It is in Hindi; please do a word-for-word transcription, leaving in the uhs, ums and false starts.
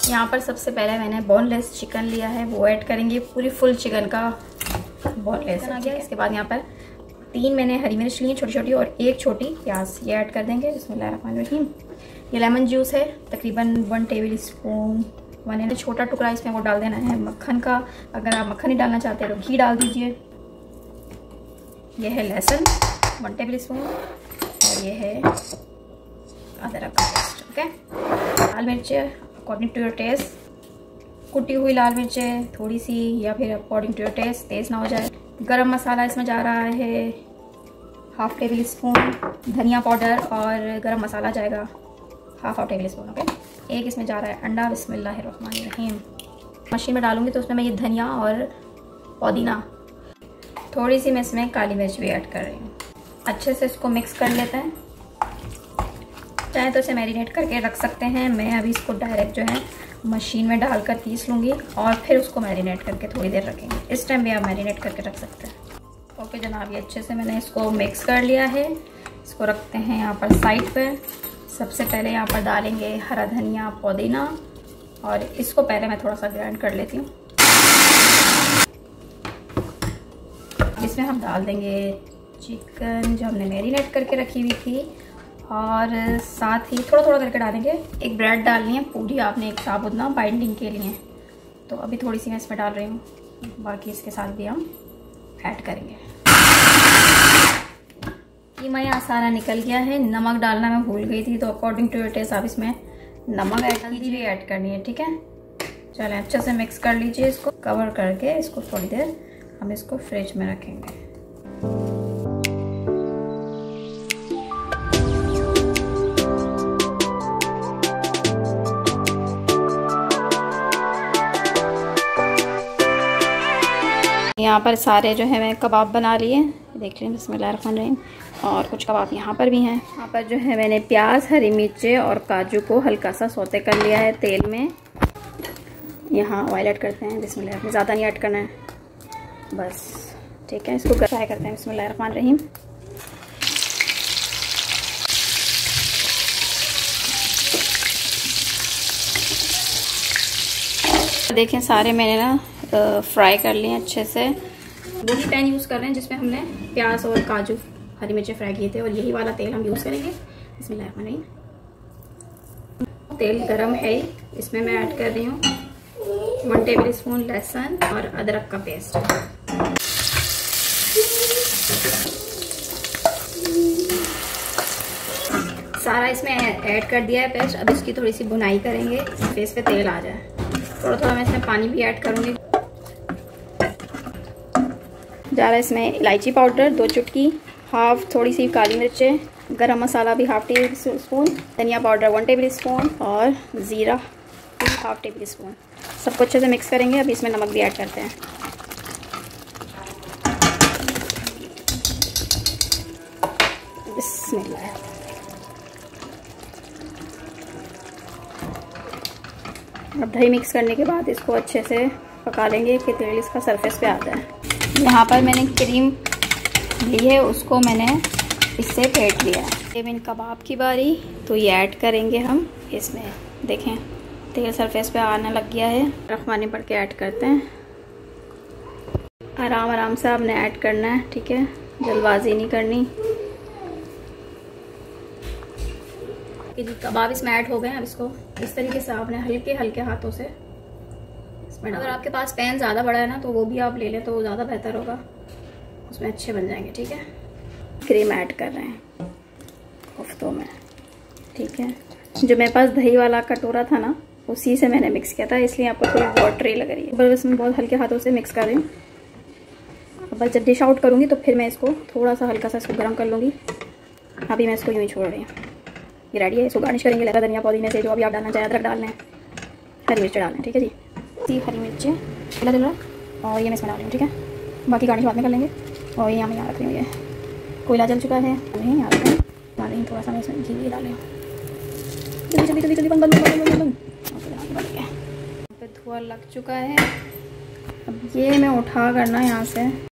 यहाँ पर सबसे पहले मैंने बोनलेस चिकन लिया है, वो ऐड करेंगे। पूरी फुल चिकन का बोनलेस आ गया। इसके बाद यहाँ पर तीन मैंने हरी मिर्च ली छोटी छोटी और एक छोटी प्याज, ये ऐड कर देंगे। बिस्मिल्लाहिर्रहमानिर्रहीम। ये लेमन जूस है तकरीबन one tablespoon, one and छोटा टुकड़ा इसमें वो डाल देना है मक्खन का। अगर आप मक्खन नहीं डालना चाहते तो घी डाल दीजिए। यह है लहसुन वन टेबल स्पून और ये है अदरक का पेस्ट। ओके, लाल मिर्च अकॉर्डिंग टू योर टेस्ट, कुटी हुई लाल मिर्चें थोड़ी सी या फिर अकॉर्डिंग टू योर टेस्ट, तेज़ ना हो जाए। गरम मसाला इसमें जा रहा है हाफ टेबल स्पून, धनिया पाउडर और गरम मसाला जाएगा half half tablespoon. Okay, एक इसमें जा रहा है अंडा। बिस्मिल्लाहिर्रहमानिर्रहीम। मशीन में डालूंगी तो उसमें मैं ये धनिया और पुदीना, थोड़ी सी मैं इसमें काली मिर्च भी ऐड कर रही हूँ। अच्छे से इसको मिक्स कर लेते हैं। चाहे तो इसे मैरिनेट करके रख सकते हैं, मैं अभी इसको डायरेक्ट जो है मशीन में डालकर पीस लूँगी और फिर उसको मैरिनेट करके थोड़ी देर रखेंगे। इस टाइम भी आप मैरिनेट करके रख सकते हैं। ओके जनाब, ये अच्छे से मैंने इसको मिक्स कर लिया है। इसको रखते हैं यहाँ पर साइड पर। सबसे पहले यहाँ पर डालेंगे हरा धनिया, पुदीना और इसको पहले मैं थोड़ा सा ग्राइंड कर लेती हूँ। इसमें हम डाल देंगे चिकन जो हमने मैरिनेट करके रखी हुई थी और साथ ही थोड़ा थोड़ा करके डालेंगे। एक ब्रेड डालनी है पूरी आपने, एक साबुत ना बाइंडिंग के लिए, तो अभी थोड़ी सी मैं इसमें डाल रही हूँ, बाकी इसके साथ भी हम ऐड करेंगे। कीमा यहाँ सारा निकल गया है। नमक डालना मैं भूल गई थी, तो अकॉर्डिंग टू योर टेस्ट आप इसमें नमक ऐड कीजिए, भी ऐड करनी है। ठीक है, चलें अच्छे से मिक्स कर लीजिए। इसको कवर करके इसको थोड़ी देर हम इसको फ्रिज में रखेंगे। यहाँ पर सारे जो है मैं कबाब बना लिए, देख लें। बिस्मिल्लाहिर्रहमानिर्रहीम। और कुछ कबाब यहाँ पर भी हैं। यहाँ पर जो है मैंने प्याज, हरी मिर्चें और काजू को हल्का सा सौते कर लिया है तेल में। यहाँ ऑयल ऐड करते हैं। बिस्मिल्लाह, ज़्यादा नहीं ऐड करना है बस, ठीक है। इसको फ्राई करते हैं। बिस्मिल्लाहिर्रहमानिर्रहीम। देखें सारे मैंने ना फ्राई कर लिए अच्छे से। वही पैन यूज़ कर रहे हैं जिसमें हमने प्याज और काजू, हरी मिर्चें फ्राई किए थे, और यही वाला तेल हम यूज़ करेंगे। बिस्मिल्लाहिर्रहमानिर्रहीम। तेल गरम है, इसमें मैं ऐड कर रही हूँ वन टेबल स्पून लहसुन और अदरक का पेस्ट। सारा इसमें ऐड कर दिया है पेस्ट। अब इसकी थोड़ी सी भुनाई करेंगे, फेस पे तेल आ जाए। थोड़ा थोड़ा मैं इसमें पानी भी ऐड करूँगी। जा रहा है इसमें इलायची पाउडर दो चुटकी, हाफ थोड़ी सी काली मिर्चें, गरम मसाला भी हाफ टेबल स्पून, धनिया पाउडर वन टेबल स्पून और ज़ीरा हाफ टेबल स्पून। सबको अच्छे से मिक्स करेंगे। अभी इसमें नमक भी ऐड करते हैं। बिस्मिल्लाह। अब दही मिक्स करने के बाद इसको अच्छे से पका लेंगे कि तेल इसका सरफेस पे आ जाए। यहाँ पर मैंने क्रीम ली है, उसको मैंने इससे फेंट लिया है। ये मैंने कबाब की बारी, तो ये ऐड करेंगे हम इसमें। देखें तेल सरफेस पे आने लग गया है। रखवानी पड़ के ऐड करते हैं। आराम आराम से आपने ऐड करना है, ठीक है, जल्दबाजी नहीं करनी। जी कबाब इसमें ऐड हो गए हैं। अब इसको इस तरीके से आपने हल्के हल्के हाथों से इसमें, अगर आपके पास पैन ज़्यादा बड़ा है ना तो वो भी आप ले लें तो ज़्यादा बेहतर होगा, उसमें अच्छे बन जाएंगे। ठीक है, क्रीम ऐड कर रहे हैं कोफ्तों में, ठीक है। जो मेरे पास दही वाला कटोरा था ना, उसी से मैंने मिक्स किया था, इसलिए आपको थोड़ी वाटरी लग रही है। बस मैं बहुत हल्के हाथों से मिक्स कर रही हूँ। बस जब डिश आउट करूँगी तो फिर मैं इसको थोड़ा सा हल्का सा इसको गर्म कर लूँगी। अभी मैं इसको यूँ ही छोड़ रही हूँ। ये रेडी है। इसको गार्निश करेंगे लहरा धनिया पुदीने से, जो अभी आप डालना चाहें। अदरक डालना है, हरी मिर्च डालना है, ठीक है जी। सी हरी मिर्चें चला चल रहा और ये मैं इसमें डाल रही हूँ, ठीक है। बाकी गार्निश बाद में कर लेंगे। और ये यहाँ मैं यहाँ रख रही हूँ। ये कोयला जल चुका है, नहीं यहाँ रख रही हूँ। डाल रही हूँ थोड़ा सा मैं इसमें घी भी डाल रही हूँ। जल्दी जल्दी जल्दी जल्दी बंद बंद बंद बंद बंद बन गया। यहाँ पे धुआं लग चुका है। अब ये मैं उठा करना यहाँ से